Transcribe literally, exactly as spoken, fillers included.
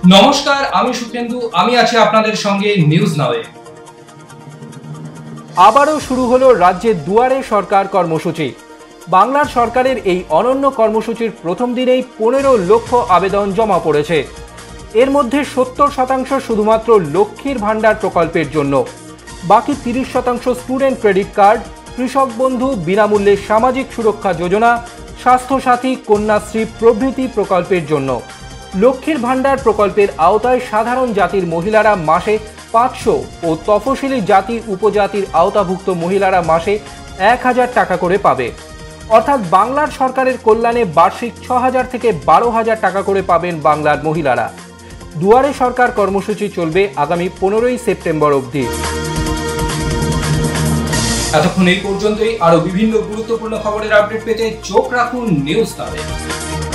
নমস্কার, আমি সুখেন্দু। আমি আছি আপনাদের সঙ্গে নিউজ নাওয়ে। আবারও শুরু হলো রাজ্যের দুয়ারে সরকার কর্মসূচি। বাংলার সরকারের এই অনন্য কর্মসূচির প্রথম দিনেই পনেরো লক্ষ আবেদন জমা পড়েছে। এর মধ্যে সত্তর শতাংশ শুধুমাত্র লক্ষ্মীর ভাণ্ডার প্রকল্পের জন্য, বাকি তিরিশ শতাংশ স্টুডেন্ট ক্রেডিট কার্ড, কৃষক বন্ধু, বিনামূল্যে সামাজিক সুরক্ষা যোজনা, স্বাস্থ্যসাথী, কন্যাশ্রী প্রভৃতি প্রকল্পের জন্য। লক্ষ্মীর ভাণ্ডার প্রকল্পের আওতায় সাধারণ জাতির মহিলারা মাসে পাঁচশো ও তফসিলি জাতি উপজাতির আওতাভুক্ত মহিলারা মাসে এক হাজার টাকা করে পাবে। অর্থাৎ বাংলার সরকারের কল্যাণে বার্ষিক ছ হাজার থেকে বারো হাজার টাকা করে পাবেন বাংলার মহিলারা। দুয়ারে সরকার কর্মসূচি চলবে আগামী পনেরোই সেপ্টেম্বর অবধি। এতক্ষণ এই পর্যন্তই। আরো বিভিন্ন গুরুত্বপূর্ণ খবরের আপডেট পেতে চোখ রাখুন নিউজ নাওয়ে।